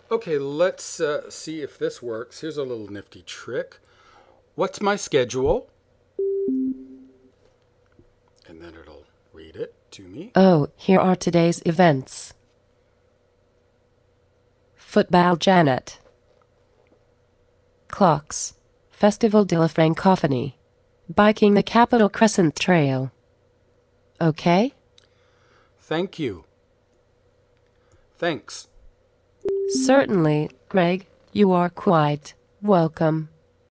Okay, let's see if this works. Here's a little nifty trick. What's my schedule? And then it'll read it to me. Oh, here are today's events. Football Janet. Clocks. Festival de la Francophonie. Biking the Capitol Crescent Trail. Okay? Thank you. Thanks. Certainly, Greg. You are quite welcome.